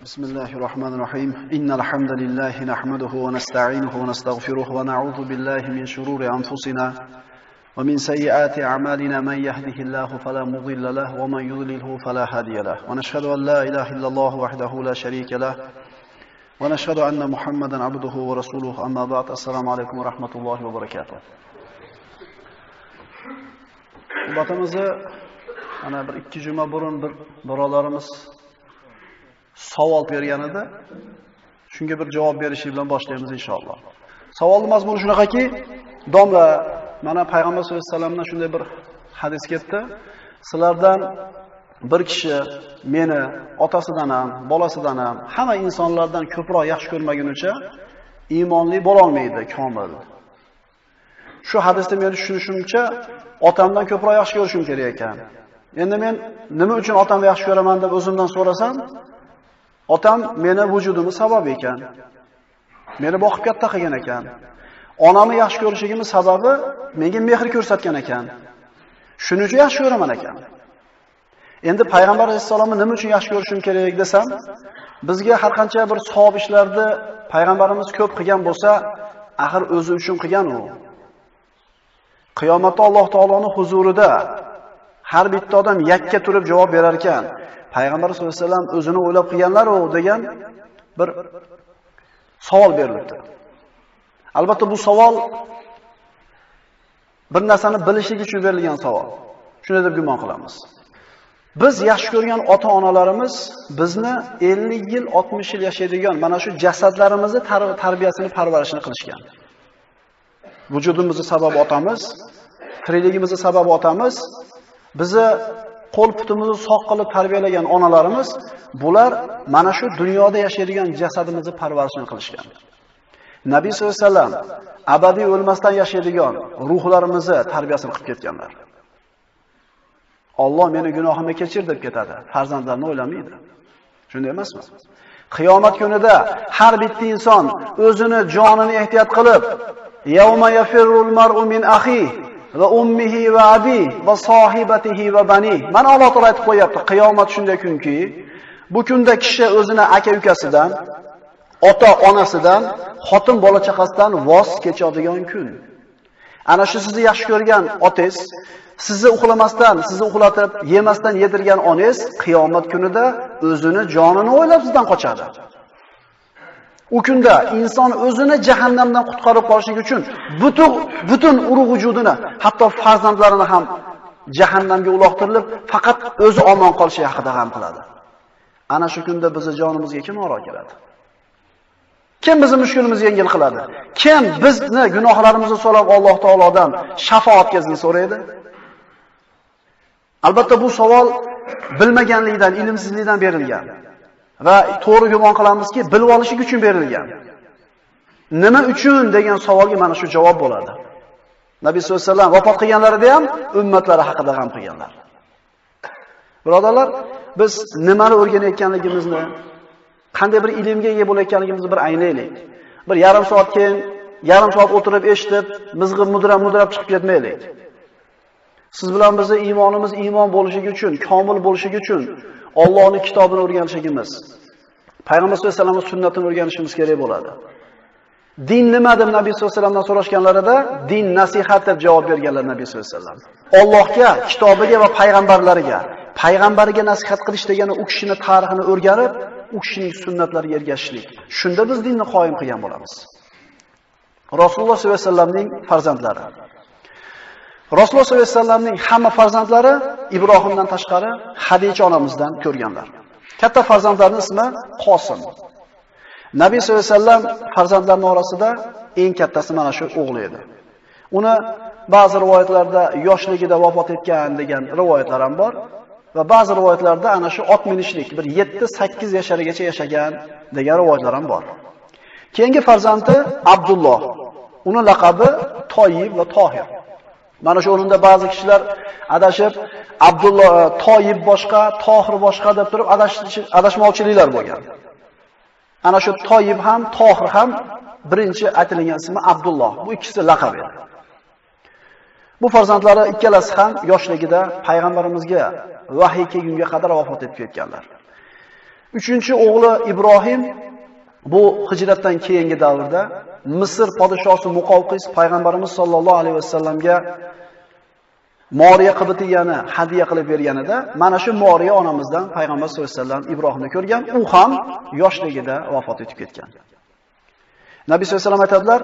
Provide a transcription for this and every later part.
بسم الله الرحمن الرحيم إن الحمد لله نحمده ونستعينه ونستغفره ونعوذ بالله من شرور أنفسنا ومن سيئات أعمالنا من يهده الله فلا مضل له ومن يضلله فلا هادي له ونشهد أن لا إله إلا الله وحده لا شريك له ونشهد أن محمدا عبده ورسوله أما بعد السلام عليكم ورحمة الله وبركاته. Batımızı ana bir ikki juma burun bir birolarimiz savol bergan edi. Shunga bir javob berishi bilan boshlaymiz inshaalloh. Savolning mazmuni shunaqaki, domla, mana payg'ambar sollallohu alayhi vasallamdan shunday bir hadis ketdi. Sizlardan bir kishi meni otasidan ham, bolasidan ham, hamma insonlardan ko'proq yaxshi ko'rmagunicha iymonli bo'la olmaydi, komil. Shu hadisda men tushunishimcha, otamdan ko'proq yaxshi ko'rishim kerak ekan. Endi men nima uchun otamni yaxshi ko'raman deb o'zimdan so'rasam, otam meni vujudimni sababi ekan. Meni boqib katta qilgan ekan. Onamni yaxshi ko'rishimning sababi menga mehr ko'rsatgan ekan. Shuning uchun yaxshi ko'raman ekan. Endi payg'ambar alayhisolamni nima uchun yaxshi ko'rishim kerak desam, bizga har qancha bir savob ishlarni payg'ambarimiz ko'p qilgan bo'lsa, axir o'zi uchun qilgan u. Qiyomatda Alloh taoloning huzurida har bitta odam yakka turib javob berar ekan. Payg'ambar sollallohu alayhi vasallam o'zini o'ylab qilganlar-ku degan bir savol berildi. Albatta bu savol bir narsani bilishlik uchun berilgan savol. Shunday deb gumon qilamiz. Biz yaxshi ko'rgan ota-onalarimiz bizni 50 yil, 60 yil yashaydigan mana shu jasadlarimizni tarbiyasini, parvarishini qilishgan. Vujudimizning sababi otamiz, tirikligimizning sababi otamiz, bizni qo'l-putimizni sog' qilib tarbiyalagan onalarimiz, bular mana shu dunyoda yashaydigan jasadimizni parvarishini qilishgan. Nabiy sollallohu alayhi vasallam abadiy o'lmasdan yashaydigan ruhlarimizni tarbiyasini qilib ketganlar. Alloh meni gunohimni kechir deb ketadi, farzandlarni o'ylamaydi. Shunday emasmi? Qiyomat kunida har bitta inson o'zini jonini ehtiyot qilib, yawma yafirrul mar'u min akhihi va ummihi va abi va sohibatihi va bani. Mana Alloh taolo aytib qo'yapti, qiyomat shunday kunki, bu kunda kishi o'zini aka-ukasidan, ota-onasidan, xotin bola-chaqasidan voz kechadigan kun. Ana shu sizni yaxshi ko'rgan otangiz, sizni uxlamasdan, sizni uxlatib, yemasdan yedirgan onangiz qiyomat kunida o'zini jonini o'ylab sizdan qochadi. U kunda inson o'zini jahannamdan qutqarib qolishlik uchun butun urug' vujudini, hatto farzandlarini ham jahannamga uloqtirilib, faqat o'zi omon qolishi haqida g'am qiladi. Ana shu kunda bizning jonimizga kim oro keladi? Kim bizning mushkulimizni yengil qiladi? Kim bizni gunohlarimizni so'rab Alloh taolodan shafaat kezini so'raydi? Albatta bu savol bilmaganlikdan, ilmsizlikdan berilgan. Va to'g'ri gumon qilamizki, bilib olishlik uchun berilgan. Nima uchun degan savolga mana shu javob bo'ladi. Nabiy sollallohu alayhi vasallam vafot qilganlarida ham ummatlari haqida g'am qilganlar. Birodarlar, biz nimani o'rganayotganligimizni, qanday bir ilmga ega bo'layotganligimizni bir anglaylik. Bir yarim soat keyin, yarim soat o'tirib eshitib, mizg'ib mudrab chiqib ketmaylik. Siz bilan bizning iymonimiz iymon bo'lishligi uchun, komil bo'lishligi uchun Allohning kitobini o'rganishimiz, Payg'ambar sollallohu alayhi vasallamning sunnatini o'rganishimiz kerak bo'ladi. Din nima deb Nabiy sollallohu alayhi vasallamdan so'rashganlarida, din nasihat deb javob berganlar Nabiy sollallohu alayhi vasallam. Allohga, kitobiga va payg'ambariga nasihat qilish degani u kishining tarixini o'rganib, u kishining sunnatlariga ergashishlik. Shunda biz dinni qoyim qilgan bo'lamiz. Rasululloh sollallohu alayhi vasallamning farzandlari. Rasululloh sollallohu alayhi vasallamning hamma farzandlari Ibrohimdan tashqari Hadija onamizdan ko'rganlar. Katta farzandlarning ismi Qosim. Nabiy sollallohu alayhi vasallam farzandlarining orasida eng kattasi mana shu o'g'li edi. Uni ba'zi rivoyatlarda yoshligida vafot etgan degan rivoyatlar ham bor va ba'zi rivoyatlarda ana shu ot minishlik bir 7-8 yashargacha yashagan degan rivoyatlar ham bor. Keyingi farzandi Abdulloh. Uni laqabi Toyib va Tohir. Mana shu o'rinda ba'zi kishilar adashib Abdulloh Toyib boshqa, Tohir boshqa deb turib adashmovchiliklar bo'lgan. Ana shu Toyib ham, Tohir ham birinchi aytilgan ismi Abdulloh. Bu ikkisi laqab edi. Bu farzandlari ikkalasi ham yoshligida payg'ambarimizga vahiy kelgunga qadar vafot etib ketganlar. Uchinchi o'g'li Ibrohim bu hijratdan keyingi davrda Misr podshosi Muqovqis payg'ambarimiz sollallohu alayhi vasallamga Moriya qibtiyani hadiya qilib berganida, mana shu Moriya onamizdan payg'ambar sollallohu alayhi vasallam Ibrohimni ko'rgan, u ham yoshligida vafot etib ketgan. Nabiy sollallohu alayhi vasallam aytadilar,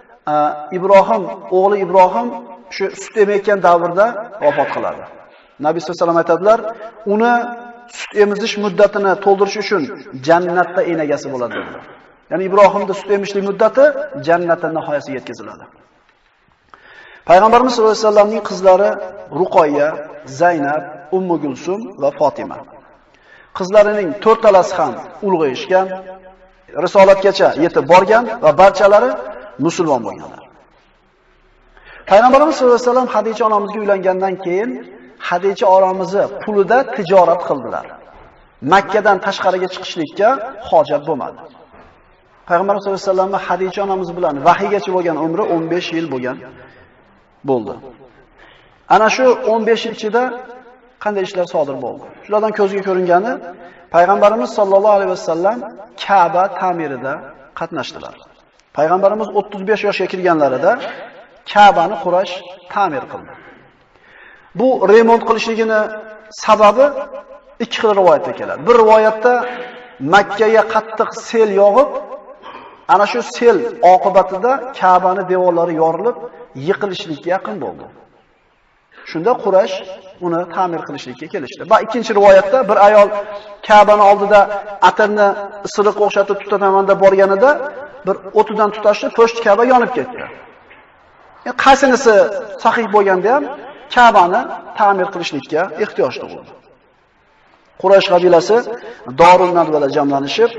o'g'li Ibrohim shu sut emayotgan davrda vafot qiladi. Nabiy sollallohu alayhi vasallam aytadilar, uni sut emizish muddatini to'ldirish uchun jannatda enagasi bo'ladi dedilar. Ya'ni Ibrohimning sut emishlik muddati jannatning nihoyasiga yetkaziladi. Payg'ambarimiz sollallohu alayhi vasallamning qizlari Ruqoyya, Zaynab, Ummu Gulsum va Fatima. Qizlarining to'rtalasi ham ulg'ayishgan, risolatgacha yetib borgan va barchalari musulmon bo'lganlar. Payg'ambarimiz sollallohu alayhi vasallam Hadicha onamizga uylangandan keyin Hadicha onamizni pulida tijorat qildilar. Makka dan tashqariga chiqishlikka hojat bo'lmadi. Payg'ambarimiz sollallohu alayhi vasallam Hadicha onamiz bilan vahiygacha bo'lgan umri 15 yil bo'ldi. Ana shu 15 yil ichida qanday ishlar sodir bo'ldi? Shulardan ko'zga ko'ringani, Payg'ambarimiz sollallohu alayhi vasallam Ka'ba ta'mirida qatnashdilar. Payg'ambarimiz 35 yoshga kirganlarida Ka'bani Quraysh ta'mir qildi. Bu remont qilishligini sababi ikki xil rivoyatda keladi. Bir rivoyatda Makkaga qattiq sel yog'ib, ana shu sel oqibatida Ka'bani devorlari yorilib, yiqilishlikka yaqin bo'ldi. Shunda Quraysh uni ta'mir qilishlikka kelishdi. Va ikkinchi rivoyatda bir ayol Ka'bani oldida atirni isiriqqa o'xshatib tutataman deb borganida bir o'tidan tutashdi, po'shti Ka'ba yonib ketdi. Qaysinisi sahih bo'lganda ham Ka'bani ta'mir qilishlikka ehtiyojli bo'ldi. Quraysh qabilasi Dorun Nadvada jamlanishib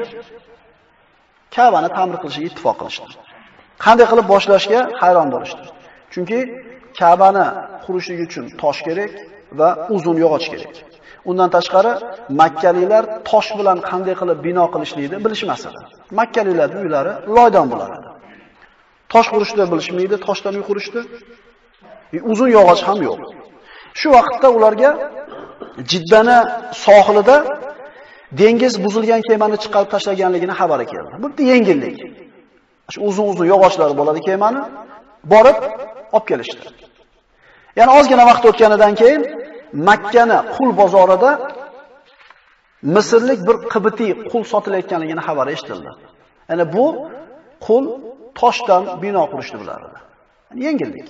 Ka'bani ta'mir qilishga ittifoq qilishdi. Qanday qilib boshlashga hayron bo'lishdi. Chunki Ka'bani qurishligi uchun tosh kerak va uzun yog'och kerak. Undan tashqari Makkaliklar tosh bilan qanday qilib bino qilishlikni bilishmas edi. Makkaliklarning uylari loydan bo'lar edi. Tosh qurishni bilishmaydi, toshdan uy qurishdi. Uzun yog'och ham yo'q. Shu vaqtda ularga Jiddani sohilida dengiz buzilgan kemani chiqarib tashlaganligini xabari keldi. Bu yengillik. Shu uzun yog'ochlari bo'ladi kemani borib olib kelishdi. Ya'ni ozgina vaqt o'tganidan keyin Makkani qul bozorida Misrlik bir qibtiy qul sotilayotganligini xabari eshitildi. Ya'ni bu qul toshdan bino qurishni bilardi. Yengillik.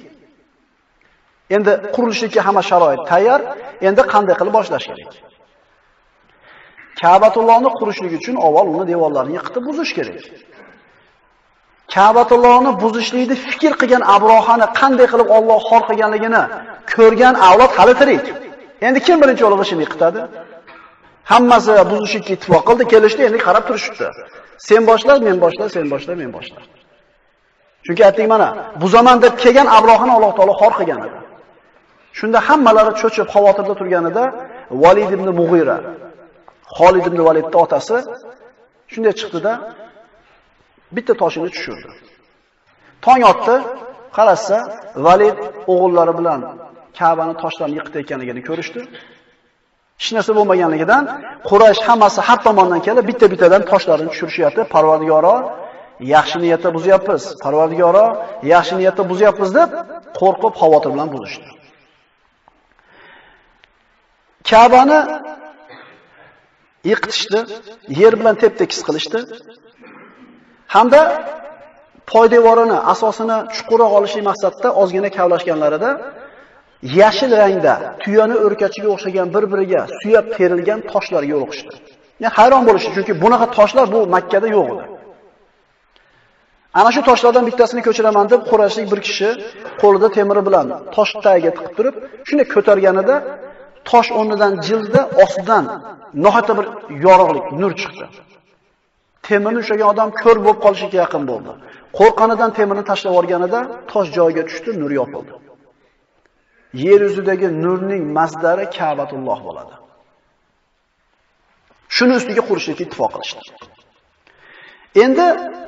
Endi qurilishlikka hamma sharoit tayyor. Endi qanday qilib boshlash kerak? Ka'batullohni qurishlik uchun avval uni devorlarini yiqitib buzish kerak. Ka'batullohni buzishlikni fikr qilgan Abrohani qanday qilib Alloh xor qilganligini ko'rgan avlod hali tirik. Endi kim birinchi o'g'li ishini yiqitadi? Hammasi buzishlikka ittifoq qildi, kelishdi, endi qarab turishibdi. Sen boshla, men boshla, sen boshla, men boshla. Chunki aytdik mana, buzaman deb kelgan Abrohani Alloh taolo xor qilgan edi. Shunda hammalari cho'chib xavotirda turganida Valid ibn Mughira, Xolid ibn Validning otasi shunday chiqdi-da, bitta toshini tushirdi. Tong otdi, qarasa Valid o'g'illari bilan Ka'bani toshdan yiqitayotganligini ko'rishdi. Hech narsa bo'lmaganligidan Quraysh hammasi har tomondan kelib bitta-bittadan toshlarini tushirishyapti. Parvardigoro, yaxshi niyatda buzyapmiz. Parvardigoro, yaxshi niyatda buzyapmiz deb qo'rqib xavotir bilan buzishdi. Ka'bani yiqitishdi, yer bilan tep-tekis qilishdi. Hamda poydevorini, asosini chuqurroq olishlik maqsadida ozgina kavlashganlarida yashil rangda tuyani o'rkachiga o'xshagan bir-biriga suyab terilgan toshlarga yo'liqishdi. Yani hayron bo'lishdi, chunki bunaqa toshlar bu Makkada yo'q edi. Ana shu toshlardan bittasini ko'chiraman deb Qurayshlik bir kishi qo'lida temiri bilan tosh tagiga tiqib turib, shuni ko'targanida tosh o'rnidan jildi, ostidan nohata bir yorug'lik, nur chiqdi. Temirni ushlagan odam ko'r bo'lib qolishiga yaqin bo'ldi. Qo'rqqanidan temirni tashlab olganida tosh joyiga tushdi, nur yopildi. Yer yuzidagi nurning masdari Ka'batulloh bo'ladi. Shuni ustiga qurishlikka ittifoq qilishdi. Endi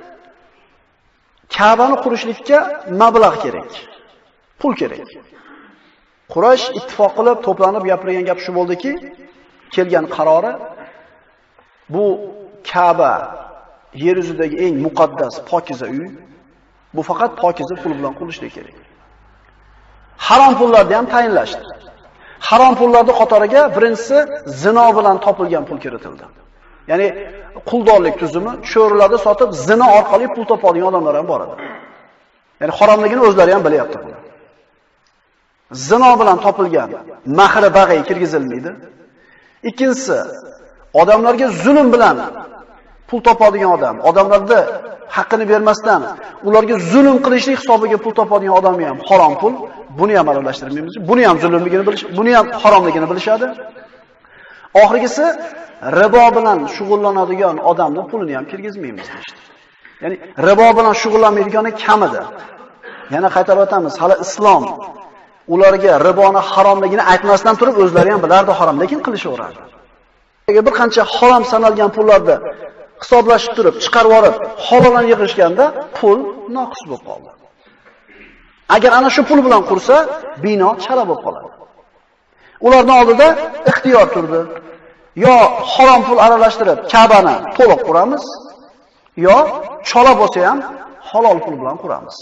Ka'bani qurishlikka mablag' kerak. Pul kerak. Quraysh ittifoq qilib to'planib gapirgan gap shu bo'ldiki, kelgan qarori bu Ka'ba yer yuzidagi eng muqaddas, pokiza uy. Bu faqat pokiza pul bilan qurilishligi kerak. Harom pullarni ham tayinlashdi. Harom pullarning qatoriga birinchisi zino bilan topilgan pul kiritildi. Ya'ni quldorlik tuzumi, sho'rlarda sotib zino orqali pul topadigan odamlar ham bor edi. Ya'ni haromligini o'zlari ham bilyapti buni. Zino bilan topilgan mahri bag'ay kirgizilmaydi. Ikkinchisi, odamlarga zulm bilan pul topadigan odam, odamlarga haqqini bermasdan ularga zulm qilishlik hisobiga pul topadigan odamni ham harom pul, buni ham aralashtirmaymiz. Buni ham zulmligini bilish, buni ham haromligini bilishadi. Oxirgisi ribo bilan shug'ullanadigan odamning pulini ham kirgizmaymiz deydi. Ya'ni ribo bilan shug'ullanmaydigani kamida. Yana qaytarib o'tamiz, hali islom ularga riboni haromligini aytmasdan turib o'zlari ham bilardi harom, lekin qilishaveradi. Bir qancha harom sanalgan pullarni hisoblashib turib, chiqarib olib, haloldan yig'ishganda pul noqis bo'lib qoldi. Agar ana shu pul bilan qursa, bino chala bo'lib qoladi. Ularning oldida ixtiyor turdi. Yo harom pul aralashtirib Ka'bani to'liq quramiz, yo chola bo'lsa ham halol pul bilan quramiz.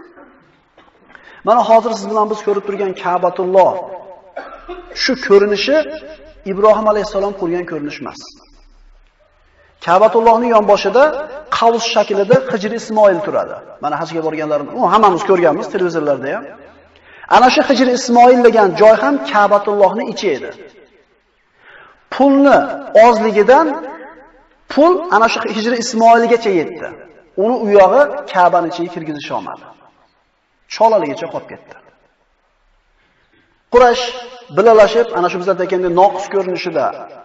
Mana hozir siz bilan biz ko'rib turgan Ka'batulloh shu ko'rinishi Ibrohim alayhisalom qurgan ko'rinish emas. Ka'batullohning yonboshida qavs shaklida Hijr Ismoil turadi. Mana hajga borganlarimiz, hammamiz ko'rganmiz televizorlarda ham. Ana shu Hijr Ismoil degan joy ham Ka'batullohning ichi edi. Pulni ozligidan pul ana shu Hijr Ismoilgacha yetdi. Uni u yog'i Ka'baning ichiga kirgizish olmadi. Cholaligicha qolib ketdi. Quraysh bilalashib, ana shu bizlarda aytganda noqis ko'rinishida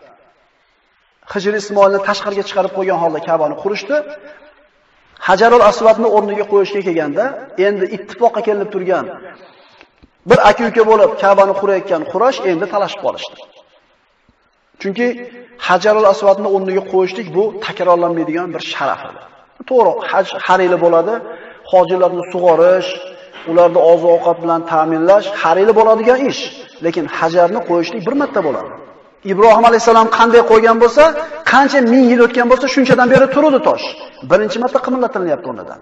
Hijr Ismoilni tashqariga chiqarib qo'ygan holda Ka'bani qurishdi. Hajarul Aswadni o'rniga qo'yishga kelganda, endi ittifoqqa kelib turgan bir aka-uka bo'lib Ka'bani qurayotgan Quraysh endi talashib qolishdi. Chunki Hajarul Aswadni o'rniga qo'yishlik bu takrorlanmaydigan bir sharaf edi. To'g'ri, haj har yili bo'ladi. Hojilarni sug'orish, ularni oziq-ovqat bilan ta'minlash har yili bo'ladigan ish. Lekin hajarni qo'yishlik bir marta bo'ladi. Ibrohim alayhisalom qanday qo'ygan bo'lsa, qancha ming yil o'tgan bo'lsa, shunchadan beri turadi tosh. Birinchi marta qimillatilmayapti o'rnidan.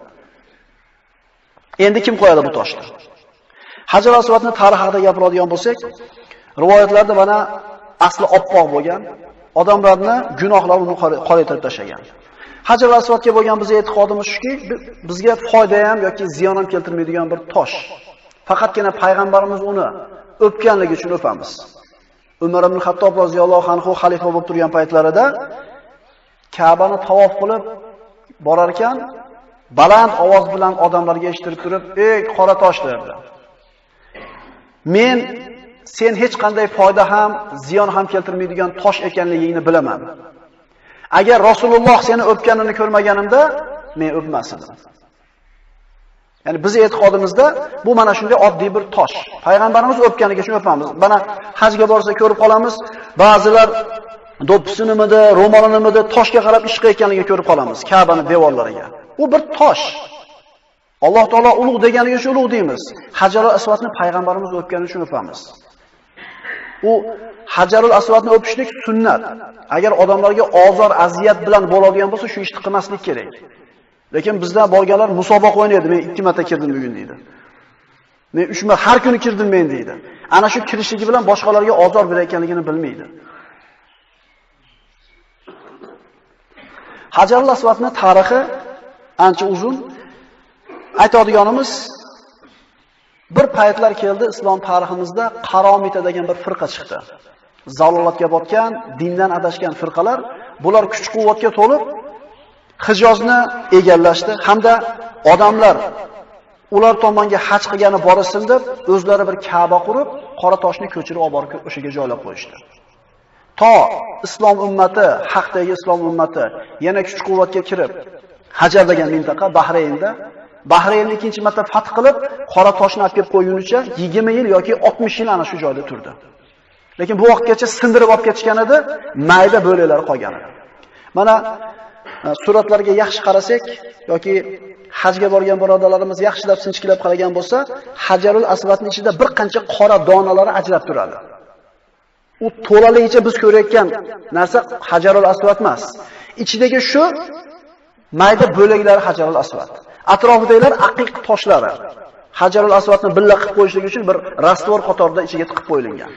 Endi kim qo'yadi bu toshni? Hajar Aswadning tarixi haqida gapiradigan bo'lsak, rivoyatlarda mana asli oppoq bo'lgan, odamlarni gunohlari uni qoraytirib tashlagan. Hajar Aswadga bo'lgan bizning e'tiqodimiz shuki, bizga foyda ham yoki ziyon ham keltirmaydigan bir tosh. Faqatgina payg'ambarimiz uni o'pganligi uchun o'pamiz. Umar ibn Xattob roziyallohu anhu xalifa bo'lib turgan paytlarida Ka'bani tavof qilib borar ekan, baland ovoz bilan odamlarga eshittirib turib, "Ey qora tosh" derdi. "Men sen hech qanday foyda ham, ziyon ham keltirmaydigan tosh ekanligingni bilaman. Agar Rasululloh seni o'pganini ko'rmaganimda, men o'pmas edim." Ya'ni bizning e'tiqodimizda bu mana shunday oddiy bir tosh. Payg'ambarimiz o'pganiga shuni o'pamiz. Mana hajga borsa ko'rib qolamiz. Ba'zilar do'ppisinimidi, ro'molinimidi toshga qarab ish qilayotganligini ko'rib qolamiz Ka'baning devorlariga. U bir tosh. Alloh taolo ulug' deganiga shu ulug' deymiz. Hajarul Aswadni payg'ambarimiz o'pgani uchun o'pamiz. U Hajarul Aswadni o'pishlik sunnat. Agar odamlarga ozor, aziyat bilan bo'ladigan bo'lsa, shu ishni qilmaslik kerak. Lekin bizda borganlar musobaqa o'ynaydi. Men 2 marta kirdim bugun deydi. Men 3 marta har kuni kirdim men deydi. Ana shu kirishligi bilan boshqalarga ozor berayotganligini bilmaydi. Hajarul Aswadning tarixi ancha uzun. Aytadiganimiz bir paytlar keldi islom tariximizda qaromita degan bir firqa chiqdi. Zalolatga botgan, dindan adashgan firqalar, bular kuch-quvvatga to'lib Hijozni egallashdi hamda odamlar ular tomonga haj qilgani borsin deb o'zlari bir Ka'ba qurib, qora toshni ko'chirib olib borib o'shaga joylab qo'yishdi. To islom ummati, haqdagi islom ummati yana kuch-quvvatga kirib, Hajar degan mintaqa Bahraynni ikkinchi marta fath qilib, qora toshni olib kelib qo'ygunicha 20 yil yoki 60 yil ana shu joyda turdi. Lekin bu vaqtgacha sindirib olib ketishgan edi, mayda bo'laklari qolgan edi. Mana suratlarga yaxshi qarasak yoki hajga borgan birodarlarimiz yaxshilab sinchkilab qaragan bo'lsa, Hajarul Aswadning ichida bir qancha qora donalari ajrab turadi. U to'laligicha biz ko'rayotgan narsa Hajarul Asvad emas. Ichidagi shu mayda bo'laklari Hajarul Asvad. Atrofidagilar aqiq toshlari. Hajarul Aswadni billa qilib qo'yishlik uchun bir rastvor qatorida ichiga tiqib qo'yilgan.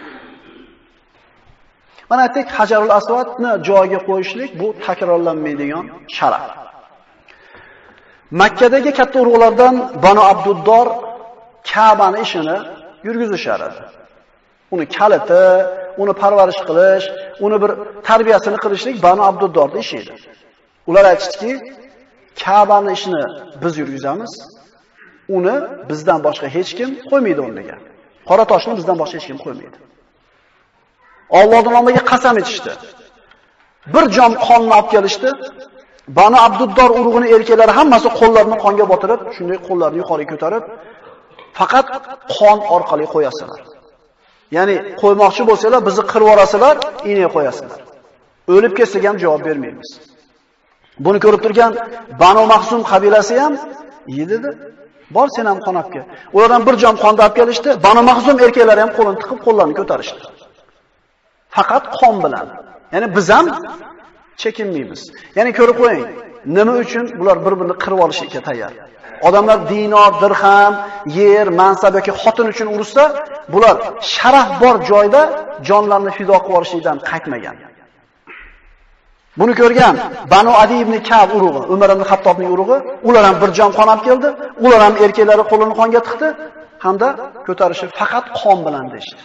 Mana aytdik, Hajarul Aswadni joyiga qo'yishlik bu takrorlanmaydigan sharaf. Makkadagi katta urug'lardan Banu Abduddor Ka'bani ishini yurgizishar edi. Uni kaliti, uni parvarish qilish, uni bir tarbiyasini qilishlik Banu Abduddorning ishi edi. Ular aytishdiki, Ka'bani ishini biz yurgizamiz, uni bizdan boshqa hech kim qo'ymaydi o'rniga. Qora toshni bizdan boshqa hech kim qo'ymaydi. Allohning nomiga qasam etishdi. Bir jom qonni olib kelishdi. Banu Abduddor urug'ining erkaklari hammasi qo'llarini qonga botirib, shunday qo'llarini yuqoriga ko'tarib, faqat qon orqali qo'yasizlar. Ya'ni qo'ymoqchi bo'lsalar, bizni qirib yorasizlar, iynay qo'yasizlar. O'lib ketsak ham javob bermaymiz. Buni ko'rib turgan Banu Mahsum qabilasi ham yedi. Bor sen ham qon olib kel. Ulardan bir jom qonni olib kelishdi. Banu Mahsum erkaklari ham qo'lini tiqib qo'llarini ko'tarishdi. Faqat qon bilan. Ya'ni biz ham chekinmaymiz. Ya'ni ko'rib qo'ying, nima uchun bular bir-birini qirib olishga tayyor. Odamlar dinor, dirham, yer, mansab yoki xotin uchun urushsa, bular sharaf bor joyda jonlarini fido qilib olishdan qaytmagan. Buni ko'rgan Banu Adi ibn Ka'b urug'i, Umar ibn Xattobning urug'i, ular ham bir jom qon olib keldi, ular ham erkaklari qo'lini qonga tiqdi hamda ko'tarishi faqat qon bilan deydi.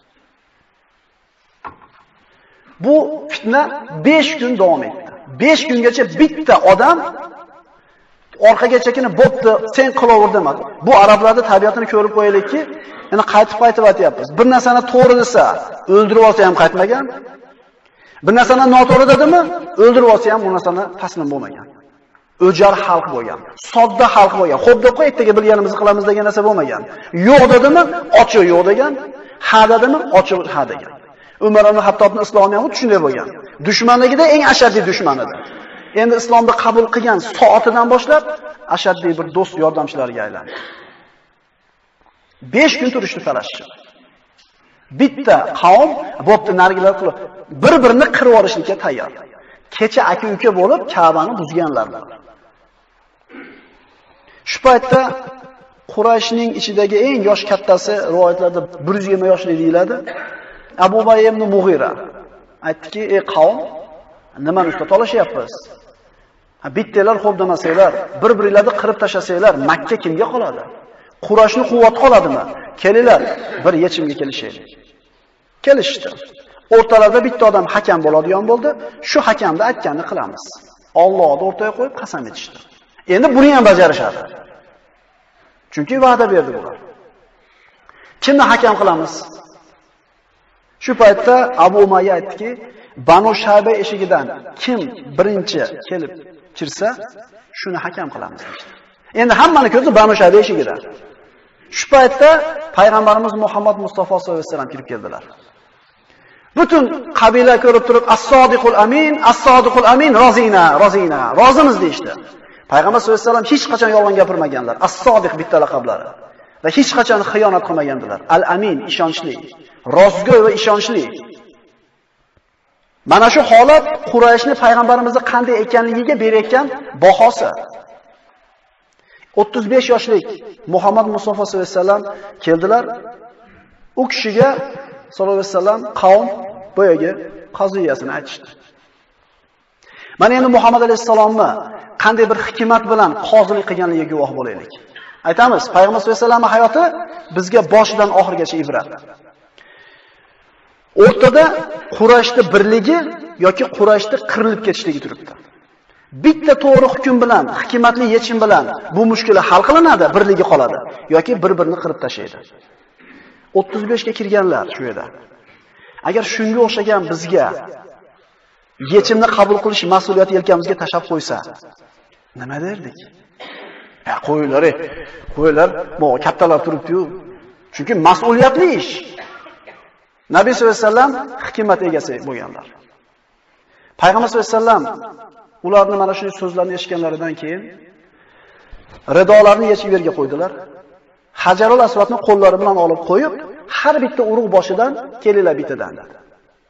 Bu fitna 5 kun davom etdi. 5 kungacha bitta odam orqaga chekinib, "Bo'pti, sen qilaver" demadi. Bu arablarning tabiatini ko'rib qo'yaylikki, yana qaytib aytyapmiz. Bir narsani to'g'ri desa, o'ldirib olsa ham qaytmagan. Bir narsani noto'g'ri dedimi, o'ldirib olsa ham bu narsani taslim bo'lmagan. O'jar xalq bo'lgan, sodda xalq bo'lgan. Xo'p deb qo'y, ertaga bilganimizni qilamiz degan narsa bo'lmagan. Yo'q dedimi, ochiq yo'q degan, ha dedimi, ochiq ha degan. Umar ibn Xattobning islomi ham shunday bo'lgan. Dushmanligida eng ashaddiy dushman edi. Endi islomni qabul qilgan soatidan boshlab ashaddiy bir do'st yordamchilariga aylandi. 5 kun turishdi talashishib. Bitta qavm bo'pti nargilar qilib bir-birini qirib olishga tayyor. Kecha aka-uka bo'lib Ka'bani buzganlar. Shu paytda Qurayshning ichidagi eng yosh kattasi rivoyatlarda 120 yoshli deyiladi. Abu Bayy ibn Mughira aytdiki, "Ey qavm, nimani ustida talashyapsiz? Bittalar xo'p demasanglar, bir-birlarni qirib tashlasanglar, Makka kimga qoladi? Qurayshning quvvati qoladimi? Kelinglar, bir yechimga kelishaylik." Kelishdi. O'rtalarida bitta odam hakam bo'ladigan bo'ldi. Shu hakamni aytganini qilamiz. Allohni o'rtaga qo'yib qasam etishdi. Endi buni ham bajarishadi. Chunki va'da berdi bular. Kimni hakam qilamiz? Shu paytda Abu Umayya aytdiki, Banu Shayba eshigidan kim birinchi kelib kirsa, shuni hakam qilamiz dedi. Endi hammani ko'zi Banu Shayba eshigidan. Shu paytda payg'ambarimiz Muhammad Mustafa sollallohu alayhi vasallam kirib keldilar. Butun qabila ko'rib turib, "As-sodiqul amin, as-sodiqul amin, rozina, rozina", rozimiz deydi. Payg'ambar sollallohu alayhi vasallam hech qachon yolg'on gapirmaganlar. As-sodiq bitta laqablari. Va hech qachon xiyonat qilmagandilar. Al-amin, ishonchli, rostgo'y va ishonchli. Mana shu holat Qurayshni payg'ambarimizni qanday ekanligiga berayotgan bahosi. 35 yoshlik Muhammad Mustafa sollallohu alayhi vasallam keldilar. U kishiga sollallohu alayhi vasallam qavm boyagi qaziyasini aytishdi. Mana endi Muhammad alayhisalomni qanday bir hikmat bilan qozilik qilganligiga guvoh bo'laylik. Aytamiz, payg'ambar sollallohu alayhi vasallamning hayoti bizga boshidan oxirigacha ibrat. O'rtada Qurayshning birligi yoki Qurayshning qirilib ketishligi turibdi. Bitta to'g'ri hukm bilan, hikmatli yechim bilan bu mushkula hal qilinadi, birligi qoladi yoki bir-birini qirib tashlaydi. 35 ga kirganlar shu yerda. Agar shunga o'xshagan bizga yechimni qabul qilish mas'uliyati yelkamizga tashab qo'ysa, nima derdik? Qo'yinglar, qo'yinglar, bu kattalar turibdi-yu. Chunki mas'uliyatli ish. Nabiy sollallohu alayhi vasallam hikmat egasi bo'lganlar. Payg'ambar sollallohu alayhi vasallam ularning mana shunday so'zlarni eshitganlaridan keyin ridolarni yechib yerga qo'ydilar. Hajarul Aswadni qo'llari bilan olib qo'yib, har bitta urug' boshidan kelinglar bittadan dedi.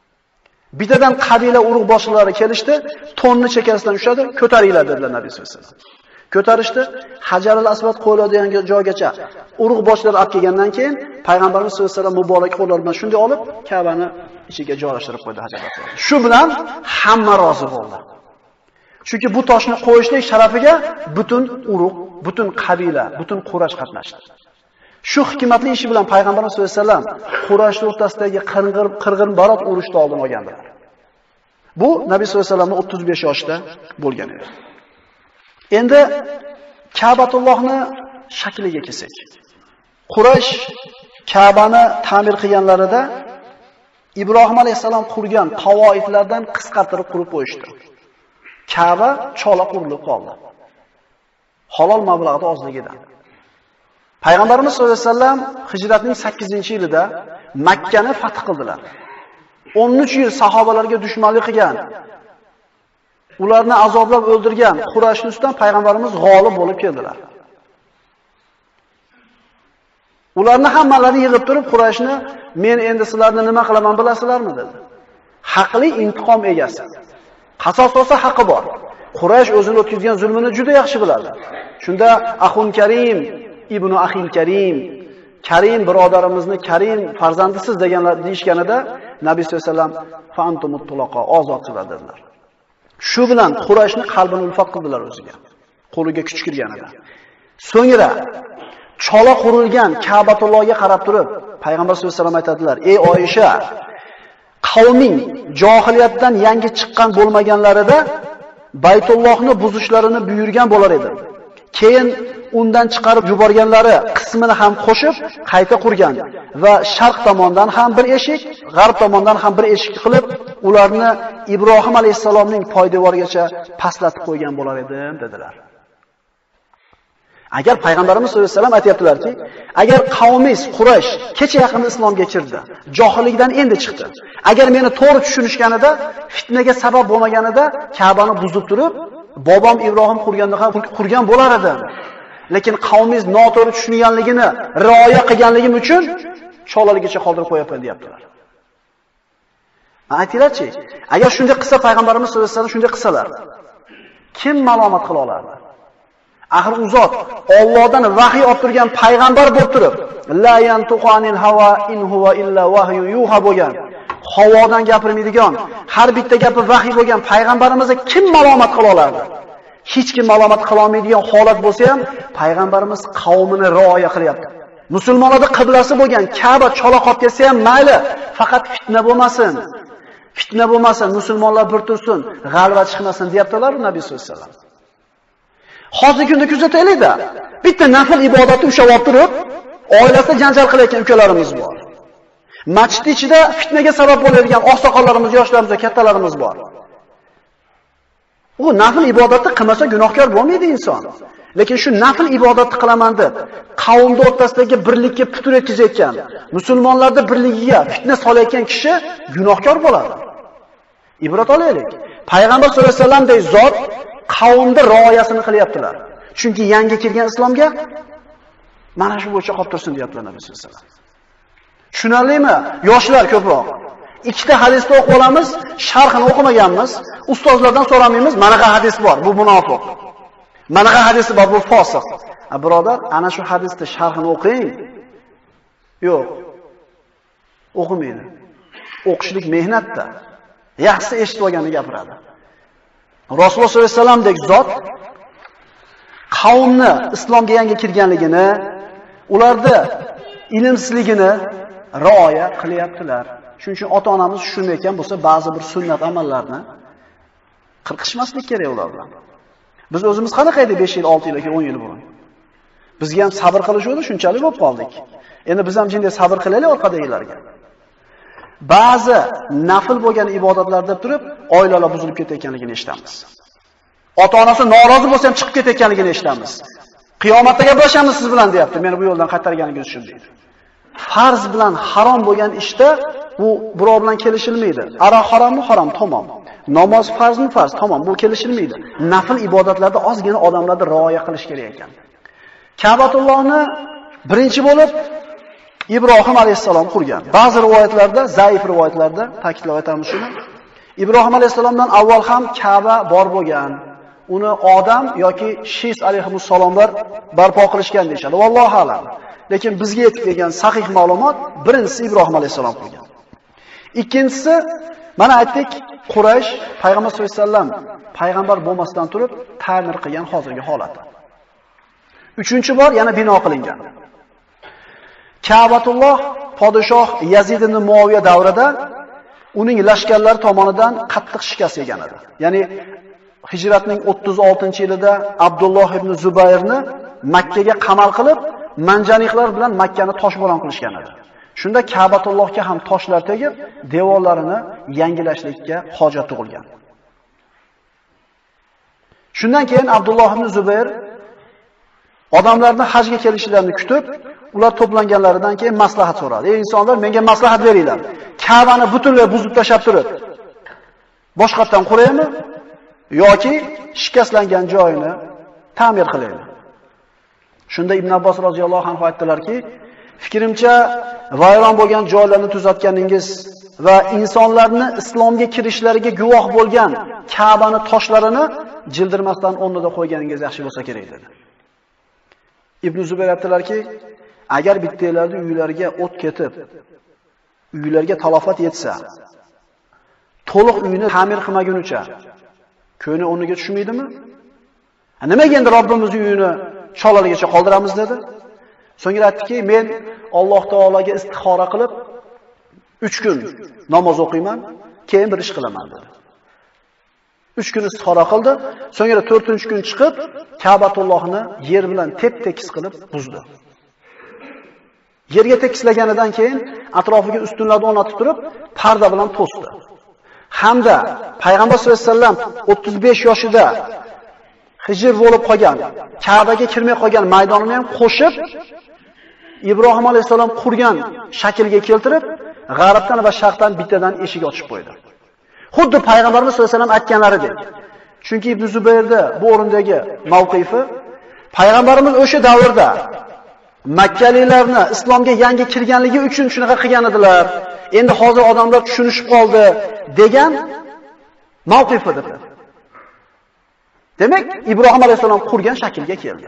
Bittadan qabila urug' boshliqlari kelishdi, tonni chekkasidan ushladi, ko'taringlar dedilar Nabiy sollallohu alayhi vasallam. Ko'tarishdi, Hajarul Asvad qo'yiladigan joygacha urug' boshlari olib kelgandan keyin payg'ambarimiz sollallohu alayhi vasallam muborak qo'llari bilan shunday olib, Ka'bani ichiga joylashtirib qo'ydi Hajarul Asvad. Shu bilan hamma rozi bo'ldi. Chunki bu toshni qo'yishlik sharafiga butun urug', butun qabila, butun Quraysh qatnashdi. Shu hikmatli ishi bilan payg'ambarimiz sollallohu alayhi vasallam Quraysh o'rtasidagi qirg'in-barot urushni oldin olgandilar. Bu Nabiy sollallohu alayhi vasallamning 35 yoshida bo'lgan edi. Endi Ka'batullohni shakliga kelsak. Quraysh Ka'bani ta'mir qilganlarida Ibrohim alayhisalom qurgan qavoidlardan qisqartirib qurib qo'yishdi. Ka'ba chola qurilib qoldi. Halol mablag'da ozligidan. Payg'ambarimiz sollallohu alayhi vasallam hijratning 8-yilida Makka ni fath qildilar. 13 yil sahobalarga dushmanlik qilgan, ularni azoblab o'ldirgan Qurayshning ustidan payg'ambarimiz g'olib bo'lib keldilar. Ularni hammalarini yig'ib turib Qurayshni men endi sizlarni nima qilaman bilasizlarmi dedi. Haqli intiqom egasi. Qasos olsa haqqi bor. Quraysh o'zini o'tkazgan zulmini juda yaxshi biladi. Shunda Axun Karim, Ibnu Axil Karim, Karim birodarimizni Karim farzandisiz deganlar deyishganida Nabiy sollallohu alayhi vasallam fantumut tuloqa ozodchilar dedilar. Shu bilan Qurayshni qalbini ulfat qildilar o'ziga. Qo'liga kuch kirganida. So'ngra chola qurilgan Ka'batullohga qarab turib, payg'ambar sollallohu alayhi vasallam aytadilar: "Ey Oyisha, qavming johiliyatdan yangi chiqqan bo'lmaganlarida Baytullohni buzishlarini buyurgan bo'lar edi. Keyin undan chiqarib yuborganlari qismini ham qo'shib qayta qurgan va sharq tomondan ham bir eshik, g'arb tomondan ham bir eshik qilib, ularni Ibrohim alayhisalomning poydevorigacha pastlatib qo'ygan bo'lar edim" dedilar. Agar payg'ambarimiz sollallohu alayhi vasallam aytayaptilarki, agar qavmingiz Quraysh kecha yaqinda islomga kirdi, johillikdan endi chiqdi. Agar meni to'g'ri tushunishganida, fitnaga sabab bo'lmaganida Ka'bani buzib turib, bobom Ibrohim qurganda ham qurgan bo'lar edim. Lekin qavmingiz noto'g'ri tushunganligini rioya qilganligim uchun cho'laligicha qoldirib qo'yapman deyaptilar. Aytinglarchi, agar shunday qilsa payg'ambarimiz sollallohu alayhi vasallam shunday qilsalar, kim malomat qila olardi? Axir u zot Allohdan vahiy olib turgan payg'ambar bo'lib turib, la yantuqanil hawa in huwa illa wahyun yuha bo'lgan, havodan gapirmaydigan, har bitta gapi vahiy bo'lgan payg'ambarimizni kim malomat qila olardi? Hech kim malomat qila olmaydigan holat bo'lsa ham payg'ambarimiz qavmini rioya qilyapti. Musulmonlarning qiblasi bo'lgan Ka'ba chola qolib ketsa ham mayli, faqat fitna bo'lmasin. Fitna bo'lmasin, musulmonlar bir tursin, g'alaba chiqmasin deyaptilar Nabiy sollallohu alayhi vasallam. Hozirgi kunda kuzataylik-da. Bitta nafil ibodatni ushlab olib turib, oilasida janjal qilayotgan ukalarimiz bor. Masjid ichida fitnaga sabab bo'ladigan oqsoqollarimiz, yoshlarimiz va kattalarimiz bor. U nafil ibodatni qilmasa gunohkor bo'lmaydi inson. Lekin shu nafil ibodatni qilaman deb, qavmda o'rtasidagi birlikka putur yetkazayotgan, musulmonlarda birligiga fitna solayotgan kishi gunohkor bo'ladi. Ibrat olaylik. Payg'ambar sollallohu alayhi vasallamdek zot qavmda rioyasini qilyaptilar. Chunki yangi kirgan islomga mana shu bo'yicha qolib tursin deyaptilar Nabiy sollallohu alayhi vasallam. Tushunarlimi? Yoshlar ko'proq. Ikkita hadisni o'qib olamiz, sharhini o'qimaganmiz, ustozlardan so'ramaymiz, manaqa hadis bor, bu munofiq. Manaqa hadisi bor, bu fosiq. Birodar, ana shu hadisni sharhini o'qing. Yo'q. O'qimaydi. O'qishlik mehnatda. Yaxshisi eshitib olganini gapiradi. Rasululloh sollallohu alayhi vasallamdek zot qavmni islomga yangi kirganligini, ularda ilmsizligini rioya qilyaptilar. Shuning uchun ota-onamiz tushunmayotgan bo'lsa, ba'zi bir sunnat amallarni qirqishmaslik kerak ular bilan. Biz o'zimiz qanaqa edi 5 yil, 6 yil yoki 10 yil burun? Bizga ham sabr qilishdi, shunchalik bo'lib qoldik. Endi biz ham jinday sabr qilaylik orqadagilarga. Ba'zi nafil bo'lgan ibodatlar deb turib, oilalar buzilib ketayotganligini eshitamiz. Ota-onasi norozi bo'lsa ham chiqib ketayotganligini eshitamiz. Qiyomatda gaplashamiz siz bilan deyapti. Meni bu yo'ldan qaytarganingiz uchun deydi. Farz bilan harom bo'lgan ishda bu birov bilan kelishilmaydi. Aroq harommi? Harom, tamom. Namoz farzmi? Farz, tamom. Bu kelishilmaydi. Nafil ibodatlarda ozgina odamlarga rioya qilish kerak ekan. Ka'batullohni birinchi bo'lib Ibrohim alayhisalom qurgan. Ba'zi rivoyatlarda, zaif rivoyatlarda ta'kidlab aytamiz shuni. Ibrohim alayhisalomdan avval ham Ka'ba bor bo'lgan. Uni odam yoki Shis alayhimussalomlar barpo qilishgan deyshadi. Vallohu alam. Lekin bizga yetib kelgan sahih ma'lumot birinchisi Ibrohim alayhisalom qilgan. Ikkinchisi mana aytdik, Quraysh payg'ambar sollallohu alayhi vasallam payg'ambar bo'lmasdan turib ta'mir qilgan hozirgi holati. Uchinchi bor yana bino qilingan. Ka'batulloh podshoh Yazid ibn Muaviya davrida uning lashkarlari tomonidan qattiq shikast yegan edi. Ya'ni Hijratning 36-yilida Abdulloh ibn Zubayrni Makkaga qamal qilib, manjaniqlar bilan Makkani toshbo'ron qilishgan edi. Shunda Ka'batullohga ham toshlar tegib, devorlarini yangilashlikka hojat tug'ilgan. Shundan keyin Abdulloh ibn Zubayr odamlarni hajga kelishlarini kutib, ular to'planganlaridan keyin maslahat so'radi. Ey insonlar, menga maslahat beringlar. Ka'bani butunlay buzib tashab turib, boshqatdan quraymi yoki shikastlangan joyini ta'mir qilaymi? Shunda Ibn Abbos roziyallohu anhu aytdilarki, fikrimcha vayron bo'lgan joylarni tuzatganingiz va insonlarni islomga kirishlariga guvoh bo'lgan Ka'bani toshlarini jildirmasdan o'rnida qo'yganingiz yaxshi bo'lsa kerak dedi. Ibn Zubayr aytdilarki, agar bittalarning uylariga o't ketib, uylarga talofat yetsa, to'liq uyni ta'mir qilmagunicha ko'ni o'rniga tushmaydimi? Nimaga endi Robbimizning uyini sholaligicha qoldiramiz dedi. So'ngra aytdiki, men Alloh taolaga istixora qilib 3 kun namoz o'qiyman, keyin bir ish qilaman dedi. 3 kun istixora qildi, so'ngra 4-kun chiqib Ka'batullohni yer bilan tep-tekis qilib buzdi. Yerga tekislaganidan keyin atrofiga ustunlarni o'rnatib turib, parda bilan to'sdi. Hamda payg'ambar sollallohu alayhi vasallam 35 yoshida hijr bo'lib qolgan, Ka'baga kirmay qolgan maydonini ham qo'shib, Ibrohim alayhisalom qurgan shaklga keltirib, g'arbdan va sharqdan bittadan eshik ochib qo'ydi. Xuddi payg'ambarimiz sollallohu alayhi vasallam aytganlaridek. Chunki Ibn Zubayrda bu o'rindagi mavqifi payg'ambarimiz o'sha davrda Makkalilarni islomga yangi kirganligi uchun shunaqa qilgan edilar. Endi hozir odamlar tushunishib qoldi degan mavqif edi. Demak, Ibrohim alayhisalom qurgan shaklga keldi.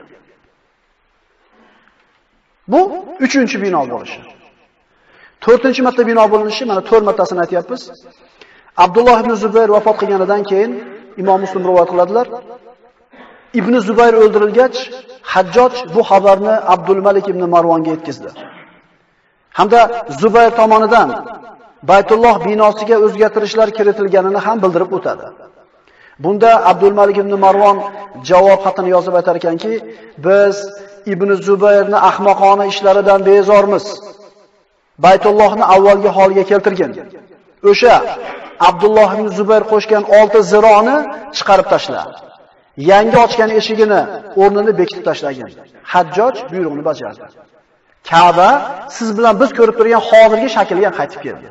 Bu 3-chi bino bo'lishi. 4-chi marta bino bo'linishi, mana 4 martasini aytyapmiz. Abdulloh ibn Zubayr vafot qilganidan keyin Imom Muslim rivoyat qiladilar. Ibn Zubayr o'ldirilgach, Hajjoj bu xabarni Abdul Malik ibn Marvonga yetkazdi. Hamda Zubayr tomonidan Baytulloh binosiga o'zgartirishlar kiritilganini ham bildirib o'tadi. Bunda Abdul Malik ibn Marvon javob xatini yozib aytar ekanki, biz Ibn Zubayrni ahmoqona ishlaridan bezormiz. Baytullohni avvalgi holiga keltirgan. O'sha Abdulloh ibn Zubayr qo'shgan 6 zironi chiqarib tashla. Yangi ochgan eshigini o'rnini bekitib tashlagan. Hajjoj buyrug'ini bajardi. Ka'ba siz bilan biz ko'rib turgan hozirgi shakliga qaytib keldi.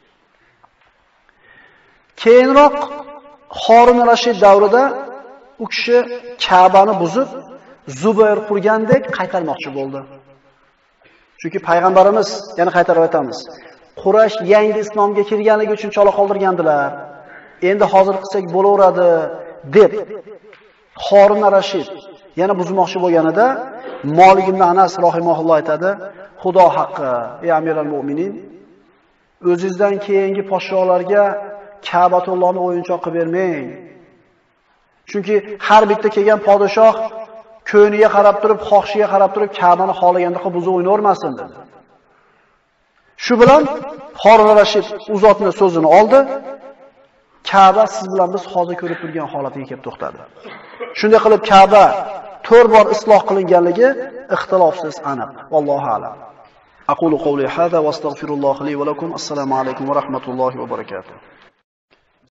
Keyinroq Harun Rashid davrida u kishi Ka'bani buzib, Zubayr qurgandek qaytarmoqchi bo'ldi. Chunki payg'ambarimiz, yana qaytarib aytamiz, Quraysh yangi islomga kirganligi uchun chola qoldirgandilar. Endi hozir qilsak bo'laveradi deb Harun Rashid yana buzmoqchi bo'lganida Malik ibn Anas rahimahulloh aytadi, Xudo haqqi, ey amiral mu'minin, o'zingizdan keyingi podsholarga Ka'batullohni o'yinchoq qilib bermang. Chunki har bitta kelgan podshoh ko'niga qarab turib, xohishiga qarab turib Ka'bani xohlaganda qilib buzib o'ynavermasin dedi. Shu bilan Harun Rashid u zotning so'zini oldi. Ka'ba siz bilan biz hozir ko'rib turgan holatiga kelib to'xtadi. Shunday qilib Ka'ba 4 bor isloh qilinganligi ixtilofsiz aniq. Vallohu a'lam. Aqulu qawli hada va astagfirulloh li va lakum. Assalomu alaykum va rahmatullohi va barakatuh.